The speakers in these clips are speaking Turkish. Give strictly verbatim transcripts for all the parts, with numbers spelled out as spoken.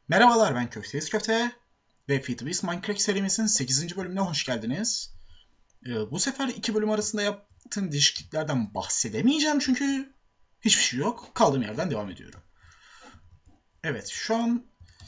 Merhabalar, ben Köfteyiz Köfte ve FeedWiz Minecraft serimizin sekizinci bölümüne hoş geldiniz. Ee, bu sefer iki bölüm arasında yaptığım değişikliklerden bahsedemeyeceğim çünkü hiçbir şey yok. Kaldığım yerden devam ediyorum. Evet, şu an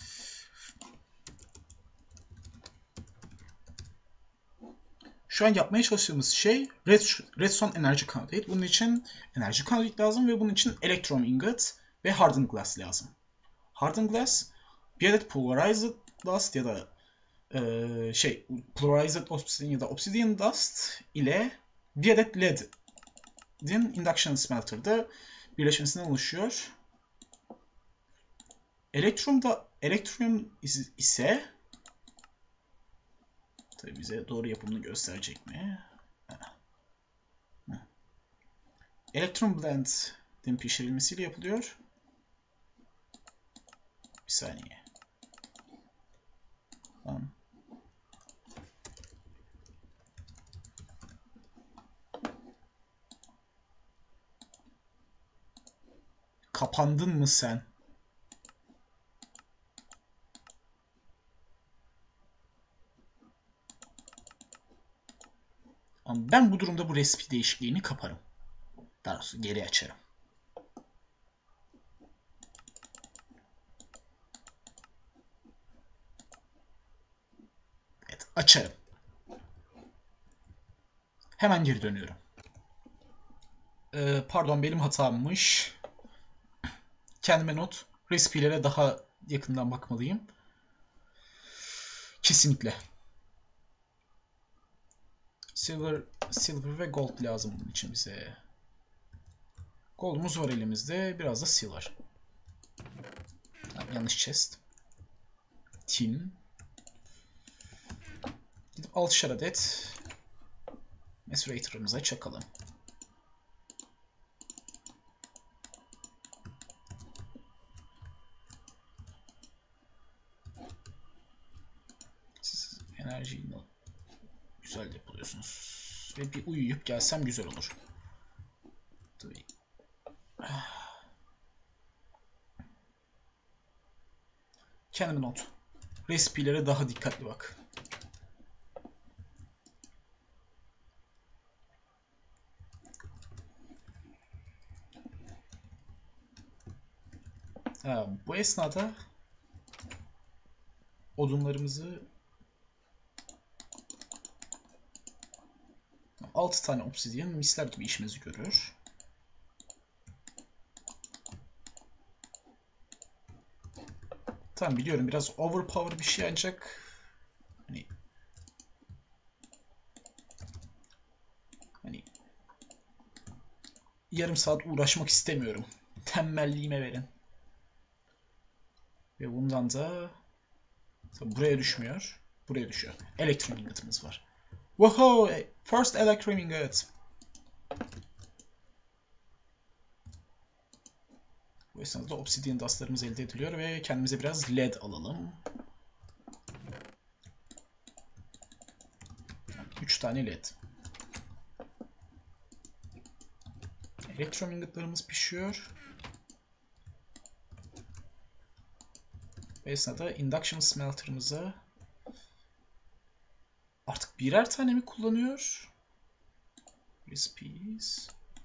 şu an yapmaya çalıştığımız şey Red, Redstone Energy Conduit. Bunun için Energy Conduit lazım ve bunun için Electrum Ingot ve Hardened Glass lazım. Hardened Glass bir adet Polarized Dust ya da Ee, şey Polarized Obsidian ya da Obsidian Dust ile bir adet Lead'in Induction Smelter'da birleşmesinden oluşuyor. Electrum da Electrum ise tabii bize doğru yapımını gösterecek mi? Electrum Blend'in pişirilmesiyle yapılıyor. Bir saniye. Tamam. Kapandın mı sen? Ama ben bu durumda bu recipe değişikliğini kaparım. Daha doğrusu geri açarım. Evet, açarım. Hemen geri dönüyorum. Ee, pardon, benim hatammış. Kendime not. Recipe'lere daha yakından bakmalıyım. Kesinlikle. Silver, silver ve gold lazım bunun için bize. Gold'umuz var elimizde. Biraz da silver. Tamam, yanlış chest. Tin. Gidip altışar adet Macerator'ımıza çakalım. Siz enerjiyi güzel yapıyorsunuz. Ve bir uyuyup gelsem güzel olur. Tabii. Kendime not. Recipe'lere daha dikkatli bak. Ha, bu esnada odunlarımızı altı tane obsidian misler gibi işimizi görür. Tamam, biliyorum biraz overpower bir şey ancak hani hani yarım saat uğraşmak istemiyorum. Tembelliğime verin. Ve bundan da buraya düşmüyor. Buraya düşüyor. Elektron ingot'ımız var. Woohoo! First electron ingot. Bu esnada obsidian dustlarımız elde ediliyor ve kendimize biraz led alalım. üç tane led. Elektron ingotlarımız pişiyor. Bu esnada induction smelter'ımıza artık birer tane mi kullanıyor? Recipes.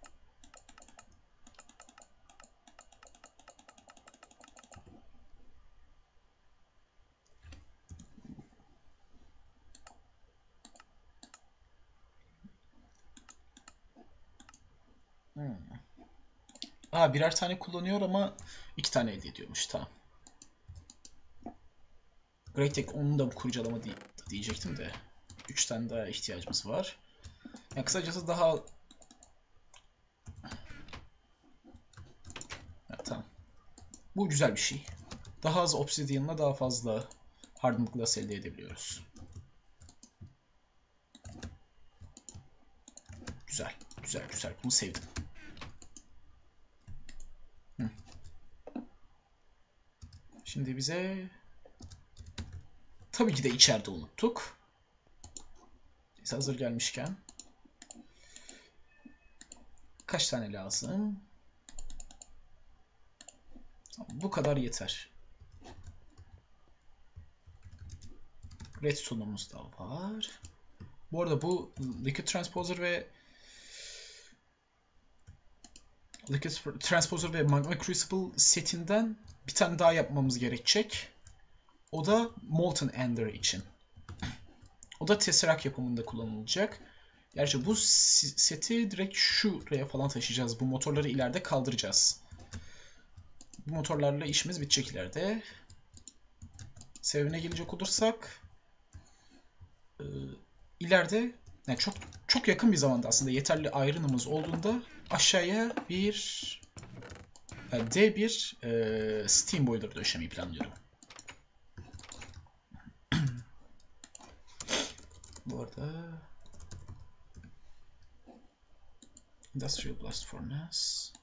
Hmm. Aa, birer tane kullanıyor ama iki tane elde ediyormuş. Tamam. Great Tech onu da kurcalama diye, diyecektim de. üç tane daha ihtiyacımız var. Yani kısacası daha... Ha, tamam. Bu güzel bir şey. Daha az obsidian'la daha fazla hardened glass elde edebiliyoruz. Güzel. Güzel güzel. Bunu sevdim. Hı. Şimdi bize... Tabii ki de içeride unuttuk. Biz hazır gelmişken. Kaç tane lazım? Bu kadar yeter. redstone'umuz da var. Bu arada bu Liquid Transposer ve Liquid Transposer ve Magma Crucible setinden bir tane daha yapmamız gerekecek. O da Molten Ender için. O da Tesseract yapımında kullanılacak. Gerçi bu seti direkt şuraya falan taşıyacağız. Bu motorları ileride kaldıracağız. Bu motorlarla işimiz bitecek ileride. Sebebine gelecek olursak e, ileride yani çok çok yakın bir zamanda aslında yeterli iron'ımız olduğunda aşağıya bir yani D bir e, steam boiler döşemeyi planlıyorum. Bu arada Industrial Blast Furnace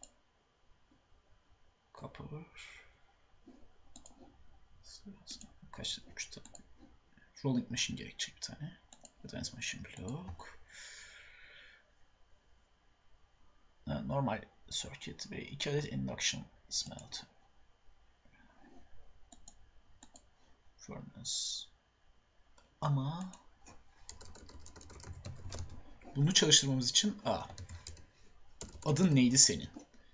Copper kaç tane? üç tane. Rolling Machine gerekecek bir tane. Advanced Machine Block. Normal Circuit ve iki adet Induction Smelter. Furnace. Ama bunu çalıştırmamız için a adın neydi senin?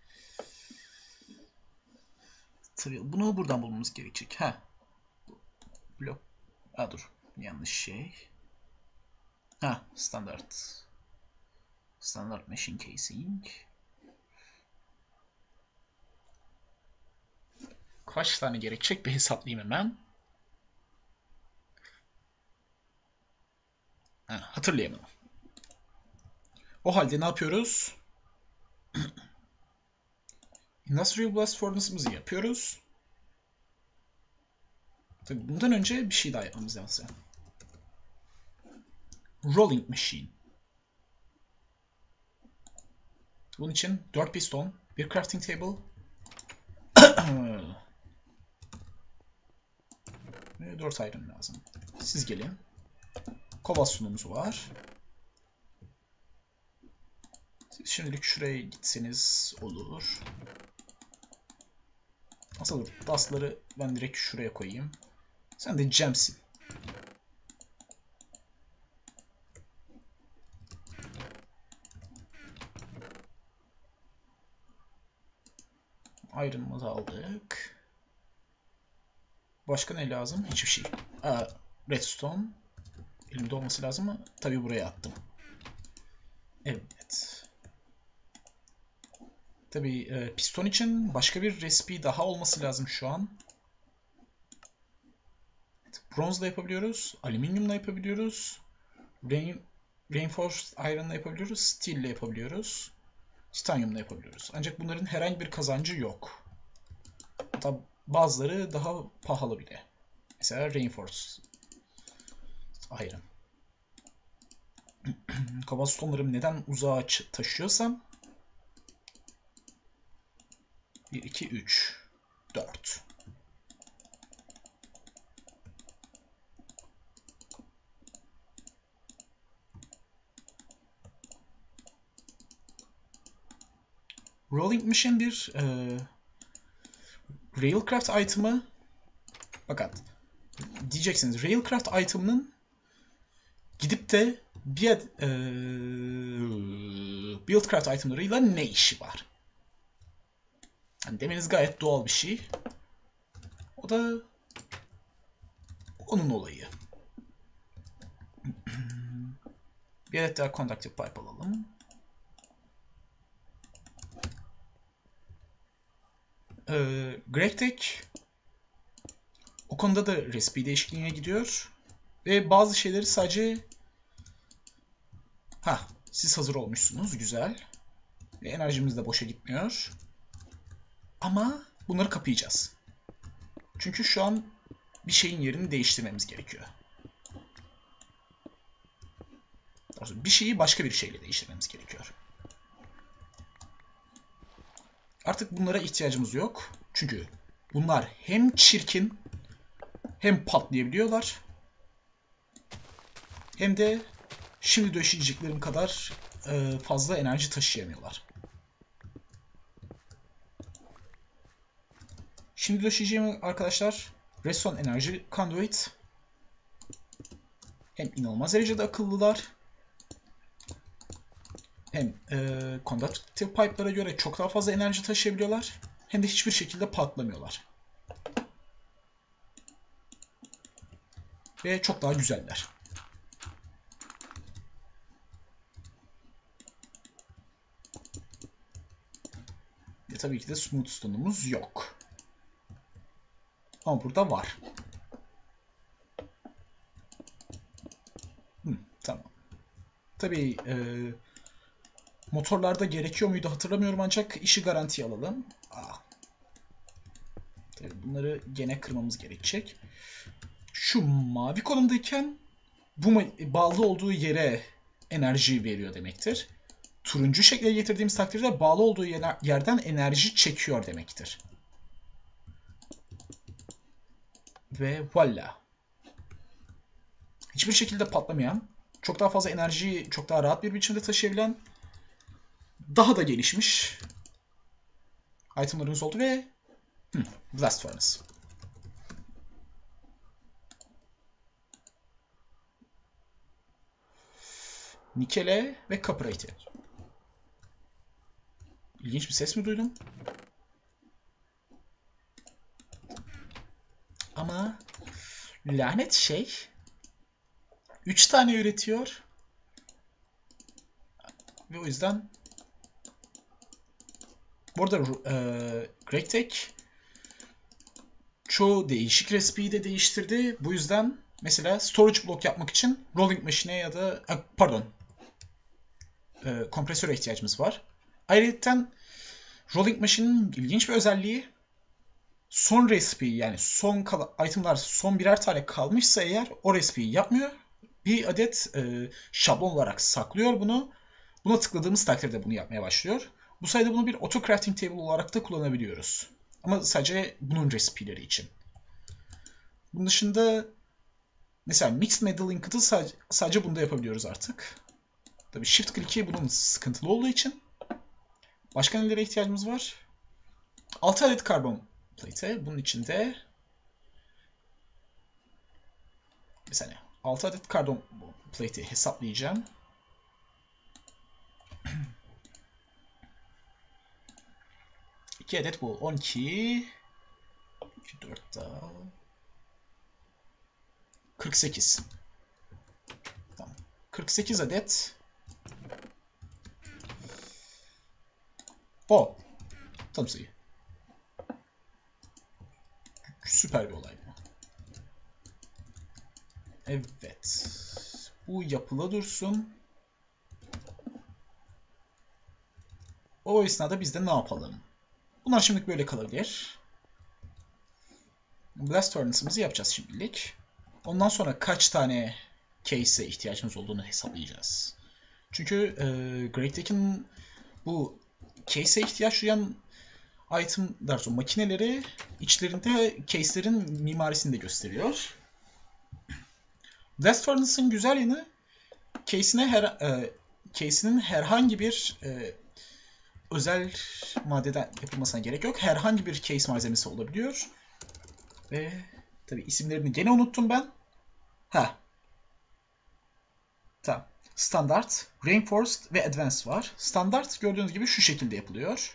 Tabii bunu buradan bulmamız gerekecek. Ha. Blok. Aa dur. Yanlış şey. Ha, standart. Standart machine casing. Kaç tane gerekecek bir hesaplayayım hemen. Ha, hatırlayamadım. O halde ne yapıyoruz? Industrial Blast Furnace'ımızı yapıyoruz. Tabii bundan önce bir şey daha yapmamız lazım. Rolling Machine. Bunun için dört piston, bir crafting table ve dört iron lazım. Siz gelin. Kovasyonumuz var. Siz şimdilik şuraya gitseniz olur. Nasıl olur? Dust'ları ben direkt şuraya koyayım. Sen de gemsin. Iron'ımızı aldık. Başka ne lazım? Hiçbir şey. Aa, redstone. Elimde olması lazım ama tabii buraya attım. Evet. Tabii e, piston için başka bir recipe daha olması lazım şu an. Evet, bronzla yapabiliyoruz. Alüminyumla yapabiliyoruz. Rain, reinforced iron'la yapabiliyoruz. Steel ile yapabiliyoruz. Titanium'la yapabiliyoruz. Ancak bunların herhangi bir kazancı yok. Hatta bazıları daha pahalı bile. Mesela reinforced iron. Cobblestone'larımı neden uzağa taşıyorsam bir, iki, üç, dört. Rolling Machine bir e, Railcraft item'ı fakat diyeceksiniz Railcraft item'ının gidip de bir e, Buildcraft item'larıyla ne işi var? Yani demeniz gayet doğal bir şey. O da onun olayı. Bir adet daha conductive pipe alalım. Ee, GregTech o konuda da recipe değişikliğine gidiyor. Ve bazı şeyleri sadece ha siz hazır olmuşsunuz. Güzel. Ve enerjimiz de boşa gitmiyor. Ama bunları kapayacağız. Çünkü şu an bir şeyin yerini değiştirmemiz gerekiyor. Bir şeyi başka bir şeyle değiştirmemiz gerekiyor. Artık bunlara ihtiyacımız yok. Çünkü bunlar hem çirkin hem patlayabiliyorlar. Hem de şimdi döşeyeceklerim kadar fazla enerji taşıyamıyorlar. Şimdi döşeyeceğim arkadaşlar Redstone Enerji Conduit. Hem inanılmaz derecede akıllılar. Hem e, conductive pipe'lara göre çok daha fazla enerji taşıyabiliyorlar. Hem de hiçbir şekilde patlamıyorlar. Ve çok daha güzeller. Ve tabii ki de smooth stone'umuz yok. Ama burada var. Hı, tamam. Tabii e, motorlarda gerekiyor muydu hatırlamıyorum ancak işi garantiye alalım. Aa. Tabii bunları gene kırmamız gerekecek. Şu mavi konumdayken bu bağlı olduğu yere enerji veriyor demektir. Turuncu şekle getirdiğimiz takdirde bağlı olduğu yerden enerji çekiyor demektir. Ve voila. Hiçbir şekilde patlamayan, çok daha fazla enerjiyi çok daha rahat bir biçimde taşıyabilen, daha da gelişmiş itemlarımız oldu ve hmm, Blast Furnace. Nikele ve Copper'a ihtiyaç. İlginç bir ses mi duydum? Ama lanet şey üç tane üretiyor. Ve o yüzden bu arada e, GregTech çoğu değişik recipe'yi de değiştirdi. Bu yüzden mesela storage block yapmak için rolling machine'e ya da pardon e, kompresöre ihtiyacımız var. Ayrıca rolling machine'in ilginç bir özelliği son recipe'yi yani son itemlar son birer tane kalmışsa eğer o recipe'yi yapmıyor. Bir adet e, şablon olarak saklıyor bunu. Buna tıkladığımız takdirde bunu yapmaya başlıyor. Bu sayede bunu bir auto crafting table olarak da kullanabiliyoruz. Ama sadece bunun recipe'leri için. Bunun dışında mesela Mixed Metal Ingots'ı sadece, sadece bunda yapabiliyoruz artık. Tabii Shift Click'i bunun sıkıntılı olduğu için. Başka nelere ihtiyacımız var? altı adet karbon plate. Bunun içinde bir saniye. altı adet karbon plate'i hesaplayacağım. iki adet bu. on iki. iki, dört daha. kırk sekiz. Tamam. kırk sekiz adet. O. Tam sayı. Süper bir olay bu. Evet. Bu yapıla dursun. O esnada biz de ne yapalım? Bunlar şimdilik böyle kalabilir. Blast Furnace'ımızı yapacağız şimdilik. Ondan sonra kaç tane case'e ihtiyacımız olduğunu hesaplayacağız. Çünkü e, GregTech'in bu case'e ihtiyaç duyan item, daha sonra makineleri içlerinde case'lerin mimarisini de gösteriyor. Blast Furnace'ın güzel yanı case'ine her e, case'inin herhangi bir e, özel maddeden yapılmasına gerek yok. Herhangi bir case malzemesi olabiliyor. Ve tabii isimlerini gene unuttum ben. Ha. Tamam. Standart, Reinforced ve Advanced var. Standart gördüğünüz gibi şu şekilde yapılıyor.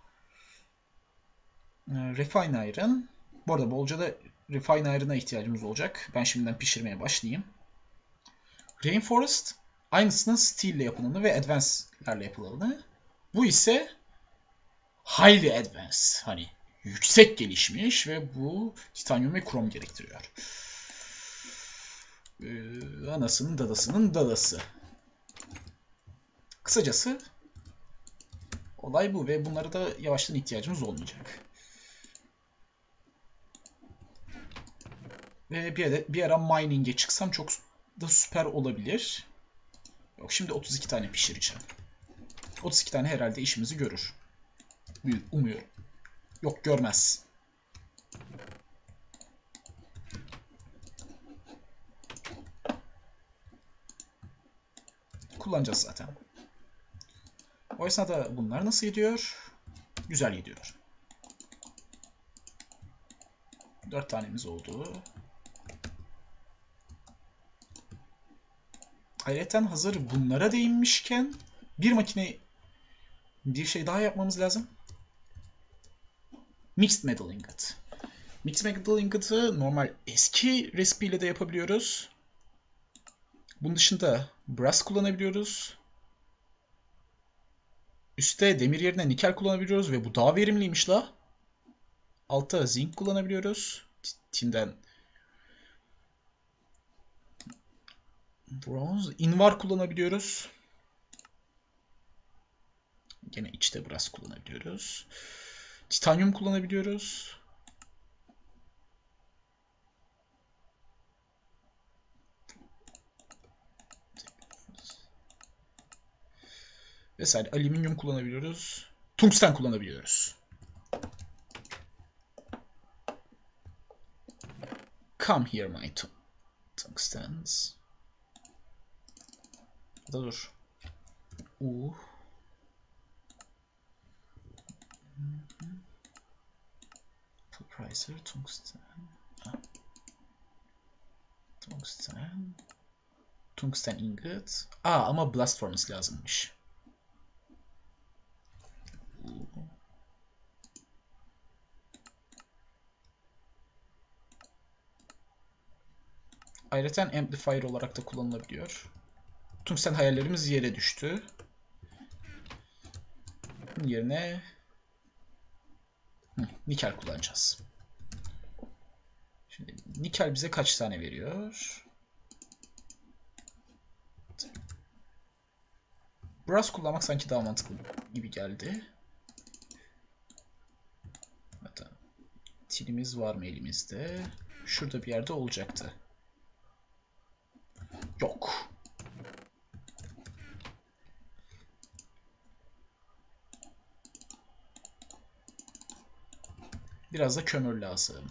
Refine Iron. Bu arada bolca da Refine Iron'a ihtiyacımız olacak. Ben şimdiden pişirmeye başlayayım. Reinforced aynısının Steel ile yapılanı ve Advanced'lerle yapılanı. Bu ise Highly Advanced. Hani yüksek gelişmiş ve bu titanyum ve krom gerektiriyor. Ee, anasının dadasının dadası. Kısacası olay bu ve bunlara da yavaştan ihtiyacımız olmayacak. Ve bir ara, bir ara mining'e çıksam çok da süper olabilir. Yok, şimdi otuz iki tane pişireceğim. otuz iki tane herhalde işimizi görür. Umuyorum. Yok, görmez. Kullanacağız zaten. O esnada bunlar nasıl gidiyor? Güzel gidiyor. dört tanemiz oldu. Ayrıca hazır bunlara değinmişken bir makine bir şey daha yapmamız lazım. Mixed Metal Ingot. Mixed Metal Ingot'ı normal eski recipe de yapabiliyoruz. Bunun dışında brass kullanabiliyoruz. Üste demir yerine nikel kullanabiliyoruz ve bu daha verimliymiş la. Altta zinc kullanabiliyoruz. Tinden bronze, invar kullanabiliyoruz. Gene içte brass kullanabiliyoruz. Titanyum kullanabiliyoruz. Vesaire. Alüminyum kullanabiliyoruz. Tungsten kullanabiliyoruz. Come here my tungstens. Da dur. Uh. Pulverizer, tungsten. Ah. Tungsten. Tungsten ingot. Aa ama blast furnace lazımmış. Uh. Ayrıca amplifier olarak da kullanılabiliyor. Tungsten hayallerimiz yere düştü. Bunun yerine Hı, nikel kullanacağız. Şimdi nikel bize kaç tane veriyor? Brass kullanmak sanki daha mantıklı gibi geldi. Hatta tilimiz var mı elimizde? Şurada bir yerde olacaktı. Yok. Biraz da kömür lazım.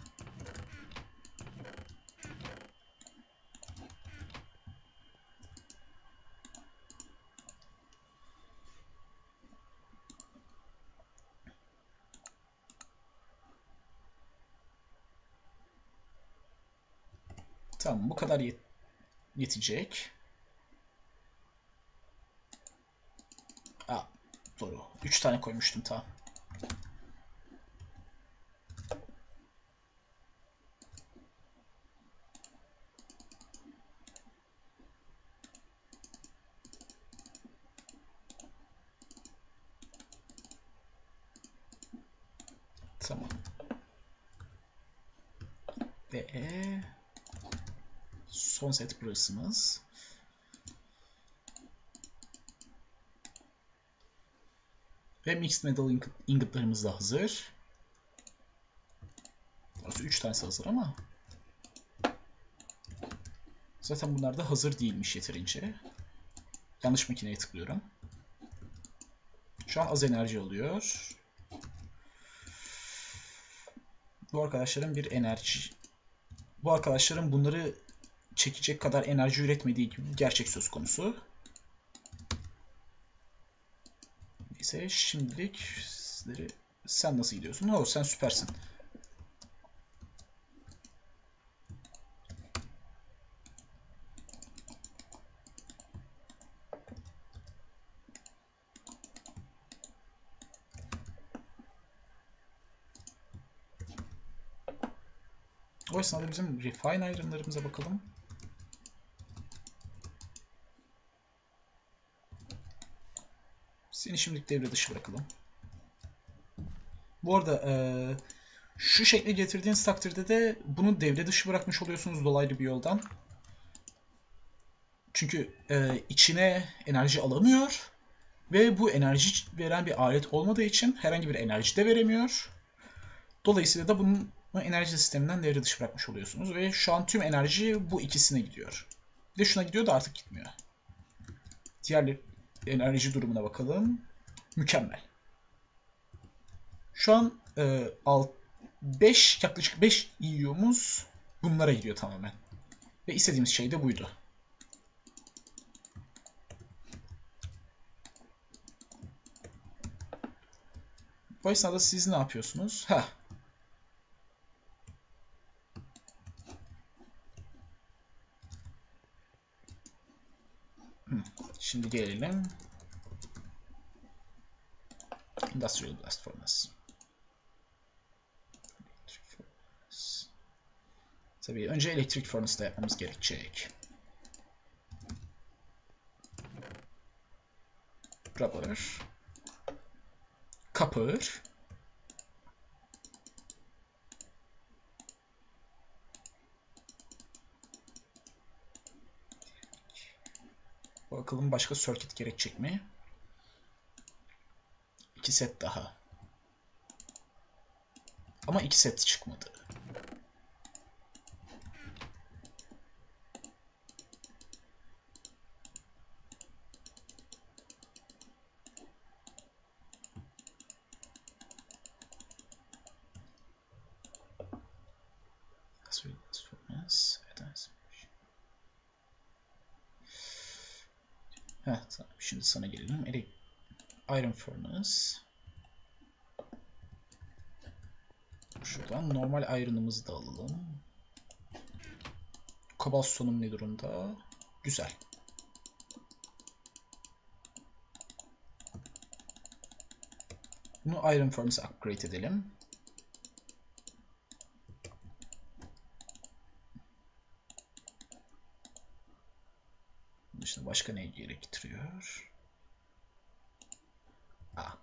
Tamam, bu kadar yet yetecek. Aa, doğru. üç tane koymuştum, tamam. Tamam. Ve son set burasımız. Ve Mixed Metal ingotlarımız da hazır. Aslında üç tanesi hazır ama zaten bunlar da hazır değilmiş yeterince. Yanlış makineye tıklıyorum. Şu an az enerji alıyor. Bu arkadaşların bir enerji... Bu arkadaşların bunları çekecek kadar enerji üretmediği gibi bir gerçek söz konusu. Neyse, şimdilik sizleri... Sen nasıl gidiyorsun? Oh, sen süpersin. O esnada bizim refine iron'larımıza bakalım. Seni şimdilik devre dışı bırakalım. Bu arada ee, şu şekle getirdiğiniz takdirde de bunu devre dışı bırakmış oluyorsunuz dolaylı bir yoldan. Çünkü e, içine enerji alamıyor ve bu enerji veren bir alet olmadığı için herhangi bir enerji de veremiyor. Dolayısıyla da bunun enerji sisteminden devre dışı bırakmış oluyorsunuz ve şu an tüm enerji bu ikisine gidiyor. Bir de şuna gidiyor da artık gitmiyor. Diğer enerji durumuna bakalım. Mükemmel. Şu an e, beş, yaklaşık beş E U'muz bunlara gidiyor tamamen. Ve istediğimiz şey de buydu. Bu esnada siz ne yapıyorsunuz? Heh. Şimdi gelelim. Industrial Blast Furnace. Tabii önce Electric Furnace'da yapmamız gerekecek. Rubber. Copper. Bakalım başka circuit gerekecek mi? İki set daha. Ama iki set çıkmadı. Heh, tamam. Şimdi sana gelelim. Iron Furnace. Şuradan normal iron'ımızı da alalım. Cobblestone'um ne durumda? Güzel. Bunu Iron Furnace'a upgrade edelim. Bunun dışında başka ne gerektiriyor? Ah.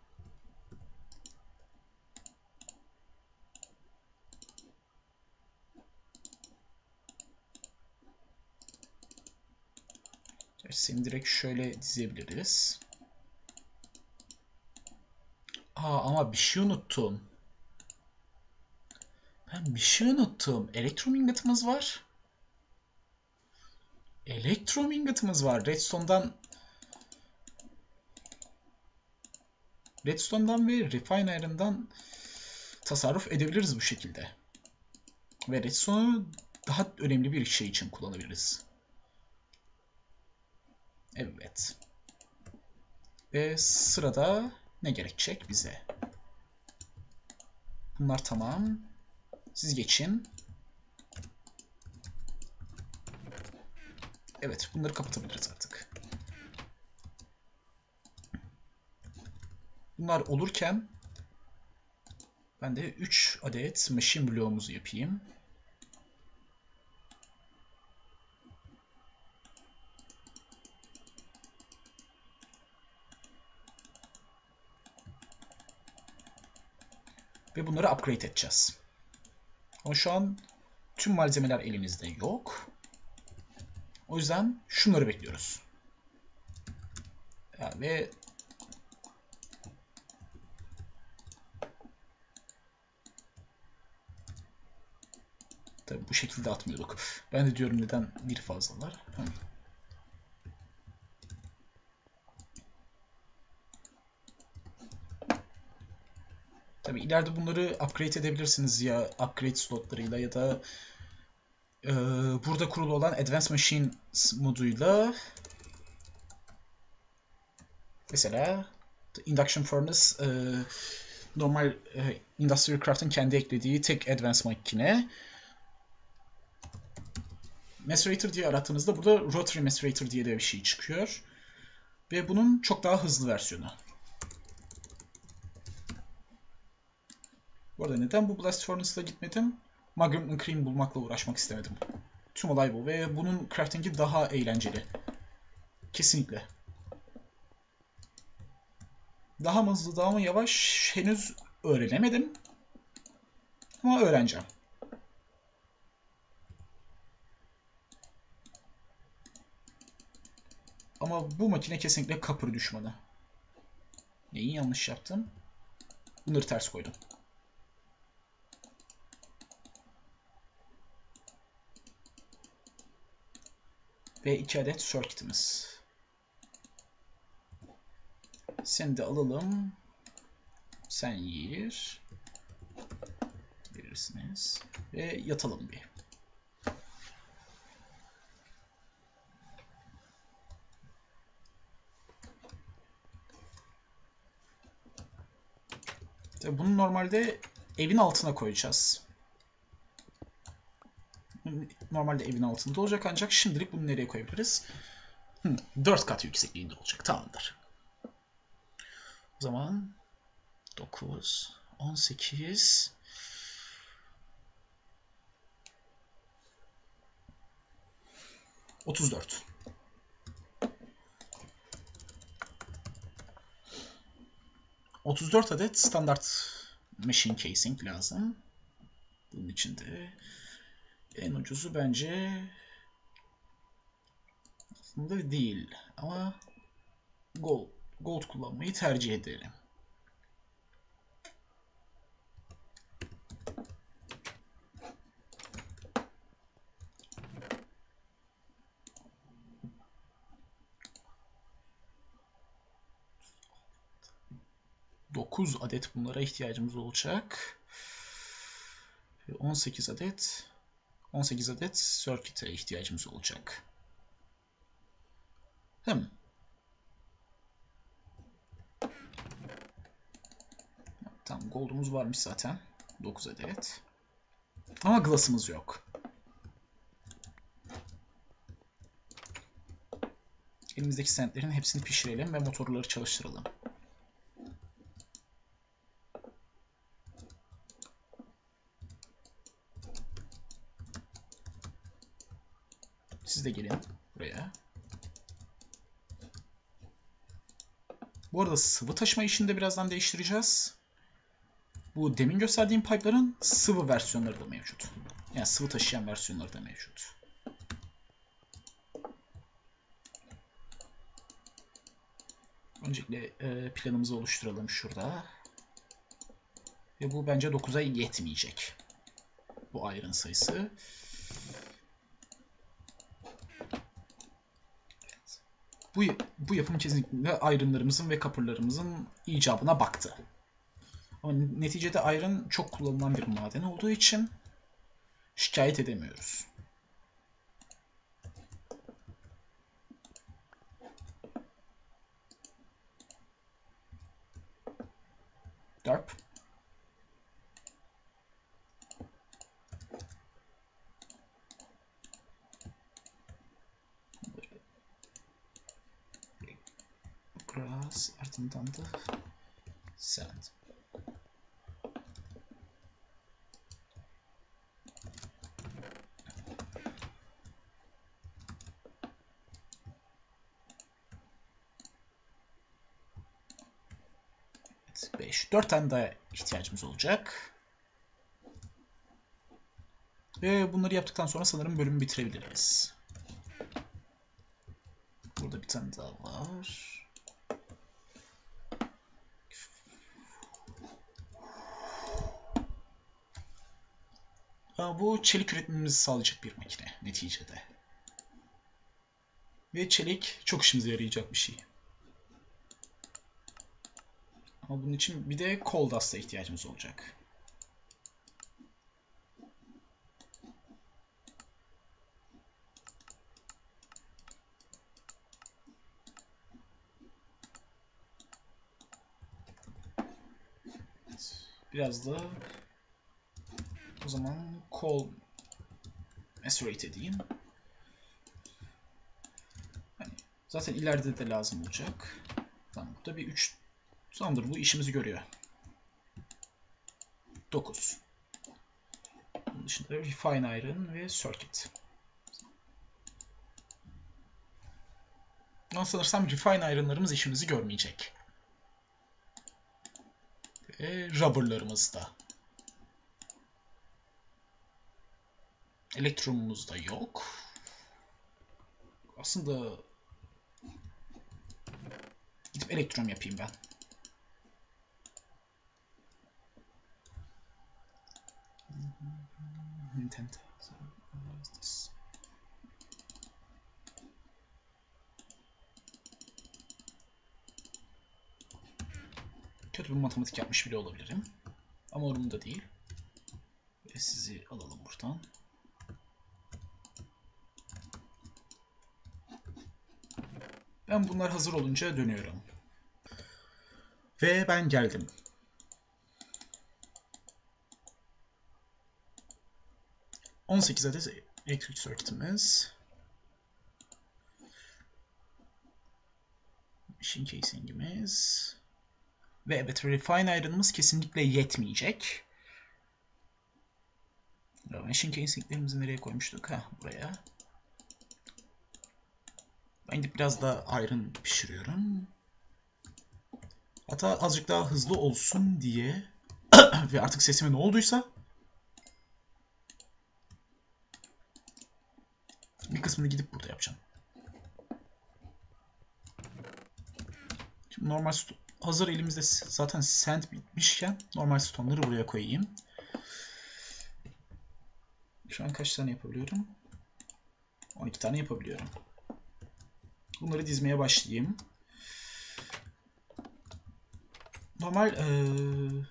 Seni direkt şöyle dizebiliriz. Aa, ama bir şey unuttum. Ben bir şey unuttum. Elektrum ingot'ımız var. Elektrum ingot'ımız var. Redstone'dan Redstone'dan ve Refine Iron'dan tasarruf edebiliriz bu şekilde. Ve Redstone'u daha önemli bir şey için kullanabiliriz. Evet. Ve sırada ne gerekecek bize? Bunlar tamam. Siz geçin. Evet, bunları kapatabiliriz artık. Bunlar olurken ben de üç adet machine bloğumuzu yapayım. Ve bunları upgrade edeceğiz. Ama şu an tüm malzemeler elimizde yok. O yüzden şunları bekliyoruz. Ya ve tabii bu şekilde atmıyorduk. Ben de diyorum neden bir fazlalar. Hı. Tabii ileride bunları upgrade edebilirsiniz ya upgrade slotlarıyla ya da e, burada kurulu olan Advanced Machines moduyla. Mesela Induction Furnace e, normal e, Industrial Craft'ın kendi eklediği tek Advanced makine. Macerator diye arattığınızda burada Rotary Macerator diye de bir şey çıkıyor. Ve bunun çok daha hızlı versiyonu. Bu arada neden bu Blast Furnace'la gitmedim? Magnum Cream bulmakla uğraşmak istemedim. Tüm olay bu ve bunun crafting'i daha eğlenceli. Kesinlikle. Daha mı hızlı, daha mı yavaş henüz öğrenemedim. Ama öğreneceğim. Ama bu makine kesinlikle Copper düşmanı. Neyi yanlış yaptım? Bunları ters koydum. Ve iki adet circuit'imiz. Seni de alalım. Sen yer. Verirsiniz. Ve yatalım bir. Tabii bunu normalde evin altına koyacağız. Normalde evin altında olacak ancak şimdilik bunu nereye koyabiliriz? Hı, dört kat yüksekliğinde olacak. Tamamdır. O zaman dokuz, on sekiz, otuz dört. otuz dört adet standart machine casing lazım. Bunun için de en ucuzu bence aslında değil ama gold, gold kullanmayı tercih ederim. dokuz adet bunlara ihtiyacımız olacak. on sekiz adet on sekiz adet circuit'e ihtiyacımız olacak. Hmm. Tamam, gold'umuz varmış zaten. dokuz adet. Ama glass'ımız yok. Elimizdeki sentlerin hepsini pişirelim ve motorları çalıştıralım. Siz de gelin buraya. Bu arada sıvı taşıma işini de birazdan değiştireceğiz. Bu demin gösterdiğim pipe'ların sıvı versiyonları da mevcut. Yani sıvı taşıyan versiyonları da mevcut. Öncelikle e, planımızı oluşturalım şurada. Ve bu bence dokuza yetmeyecek. Bu iron sayısı. Bu, bu yapım kesinlikle iron'larımızın ve copper'larımızın icabına baktı. Ama neticede iron çok kullanılan bir maden olduğu için şikayet edemiyoruz. Derp. Grass, ardından da sand. beş. dört tane daha ihtiyacımız olacak. Ve bunları yaptıktan sonra sanırım bölümü bitirebiliriz. Burada bir tane daha var. Bu çelik üretmemizi sağlayacak bir makine neticede. Ve çelik çok işimize yarayacak bir şey. Ama bunun için bir de coal dust'a ihtiyacımız olacak. Biraz da o zaman coal macerate edeyim. Yani zaten ileride de lazım olacak. Tamam, burada bir üç. Tamamdır, bu işimizi görüyor. dokuz. Bunun dışında refine iron ve circuit. Ama sanırsam refine iron'larımız işimizi görmeyecek. Ve rubber'larımız da. Elektrumumuz da yok. Aslında gidip elektrum yapayım ben. Nintendo. Kötü bir matematik yapmış bile olabilirim. Ama umurumda değil. Ve sizi alalım buradan. Ben bunlar hazır olunca dönüyorum. Ve ben geldim. on sekiz adet elektrik circuit'imiz. Machine casing'imiz. Ve evet, refine iron'ımız kesinlikle yetmeyecek. Machine casing'lerimizi nereye koymuştuk? Ha, buraya. Ben de biraz da iron pişiriyorum. Hatta azıcık daha hızlı olsun diye ve artık sesime ne olduysa bir kısmını gidip burada yapacağım. Şimdi normal hazır elimizde zaten sand bitmişken normal stone'ları buraya koyayım. Şu an kaç tane yapabiliyorum? on iki tane yapabiliyorum. Bunları dizmeye başlayayım. Normal ee...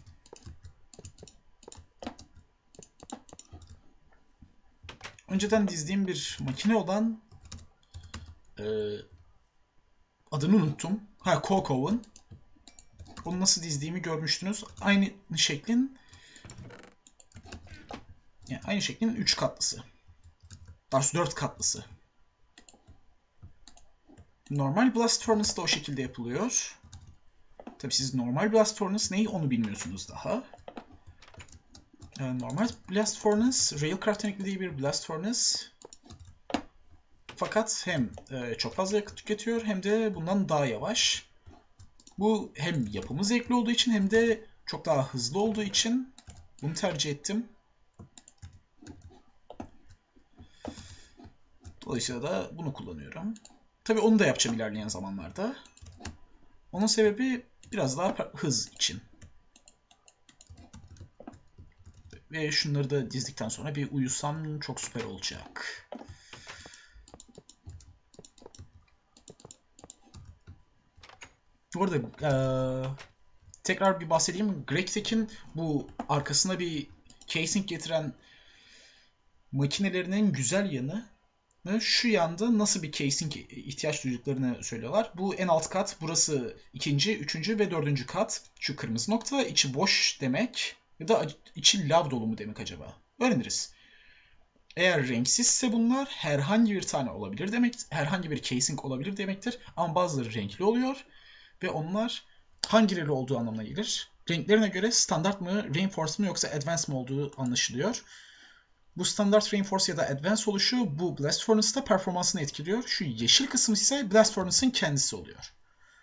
önceden dizdiğim bir makine olan ee... adını unuttum. Ha, Coke Oven. Onu nasıl dizdiğimi görmüştünüz. Aynı şeklin yani aynı şeklin üç katlısı. Daha doğrusu dört katlısı. Normal Blast Furnace da o şekilde yapılıyor. Tabii siz normal Blast Furnace neyi onu bilmiyorsunuz daha. Ee, normal Blast Furnace, Railcraft'ın eklediği bir Blast Furnace. Fakat hem e, çok fazla yakıt tüketiyor hem de bundan daha yavaş. Bu hem yapımı zevkli olduğu için hem de çok daha hızlı olduğu için bunu tercih ettim. Dolayısıyla da bunu kullanıyorum. Tabii onu da yapacağım ilerleyen zamanlarda. Onun sebebi biraz daha hız için. Ve şunları da dizdikten sonra bir uyusam çok süper olacak. Bu arada ee, tekrar bir bahsedeyim. GregTech'in bu arkasına bir casing getiren makinelerinin güzel yanı şu yanda nasıl bir casing ihtiyaç duyduklarını söylüyorlar. Bu en alt kat, burası ikinci, üçüncü ve dördüncü kat. Şu kırmızı nokta içi boş demek ya da içi lav dolu mu demek acaba? Öğreniriz. Eğer renksizse bunlar herhangi bir tane olabilir demek, herhangi bir casing olabilir demektir. Ama bazıları renkli oluyor ve onlar hangileri olduğu anlamına gelir. Renklerine göre standart mı, reinforced mı yoksa advanced mı olduğu anlaşılıyor. Bu standart reinforce ya da advance oluşu bu Blast Furnace'da performansını etkiliyor. Şu yeşil kısım ise Blast Furnace'ın kendisi oluyor.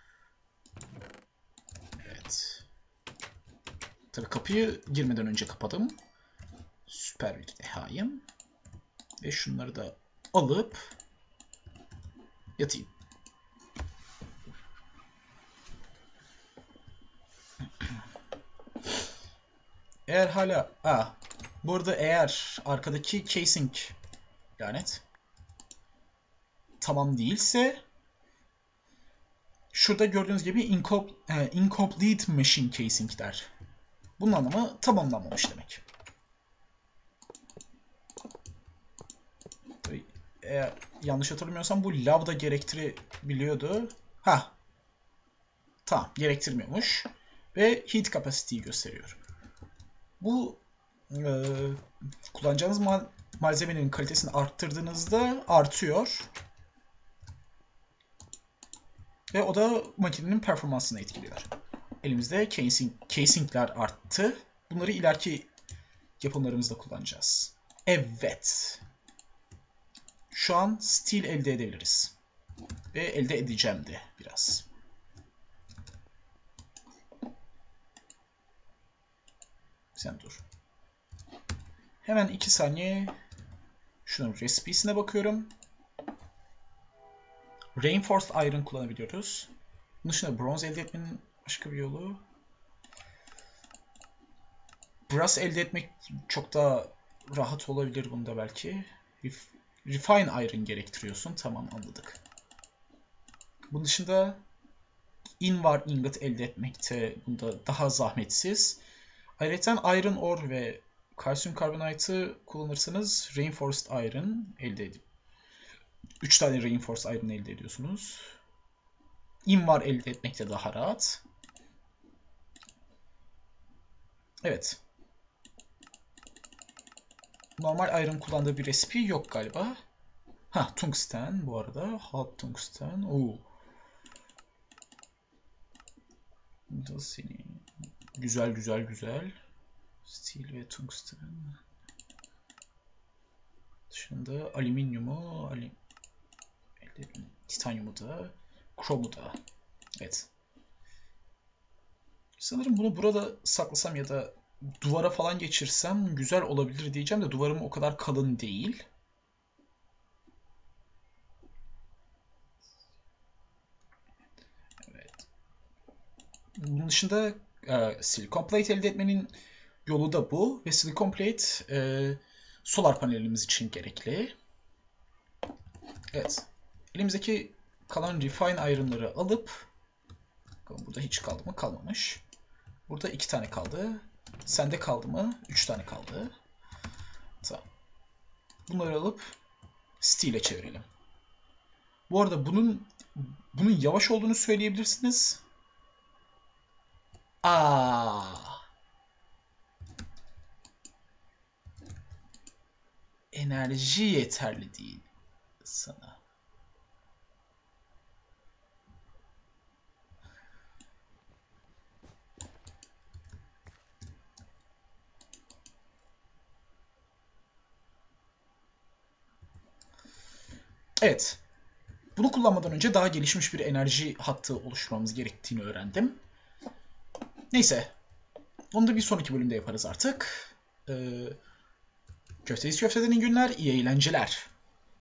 Evet. Tabii kapıyı girmeden önce kapadım. Süper bir dehayım. Ve şunları da alıp yatayım. Eğer hala... Aa, bu arada eğer arkadaki casing lanet tamam değilse şurada gördüğünüz gibi incomplete machine casing der. Bunun anlamı tamamlanmamış demek. Eğer yanlış hatırlamıyorsam bu lav da gerektirebiliyordu. Ha, tamam, gerektirmiyormuş ve heat capacity'yi gösteriyor. Bu e, kullanacağınız mal malzemenin kalitesini arttırdığınızda artıyor. Ve o da makinenin performansını etkiliyor. Elimizde casing, casingler arttı. Bunları ileriki yapımlarımızda kullanacağız. Evet. Şu an steel elde edebiliriz. Ve elde edeceğim de biraz. Sen dur. Hemen iki saniye şunun resipesine bakıyorum. Reinforced Iron kullanabiliyoruz. Bunun dışında bronze elde etmenin başka bir yolu. Brass elde etmek çok daha rahat olabilir bunda belki. Refine Iron gerektiriyorsun. Tamam, anladık. Bunun dışında Invar Ingot elde etmekte bunda daha zahmetsiz. Ayrıca Iron Ore ve kalsiyum karbonatı kullanırsanız Reinforced Iron elde edip üç tane Reinforced Iron elde ediyorsunuz. Invar elde etmekte daha rahat. Evet. Normal Iron kullandığı bir recipe yok galiba. Ha, tungsten bu arada. Hot tungsten. Oo. Da seni. Güzel güzel güzel. Steel ve tungsten. Dışında alüminyumu, alim, titanyumu da, kromu da. Evet. Sanırım bunu burada saklasam ya da duvara falan geçirsem güzel olabilir diyeceğim de duvarım o kadar kalın değil. Evet. Bunun dışında e, silikon plate elde etmenin yolu da bu ve silikon plate e, solar panelimiz için gerekli. Evet. Elimizdeki kalan refine iron'ları alıp bakalım burada hiç kaldı mı? Kalmamış. Burada iki tane kaldı. Sende kaldı mı? Üç tane kaldı. Tamam. Bunları alıp steel'e çevirelim. Bu arada bunun bunun yavaş olduğunu söyleyebilirsiniz. Aa. Enerji yeterli değil sana. Evet. Bunu kullanmadan önce daha gelişmiş bir enerji hattı oluşturmamız gerektiğini öğrendim. Neyse. Onu da bir sonraki bölümde yaparız artık. Ee, Köfteyiz Köfte'den iyi günler, iyi eğlenceler.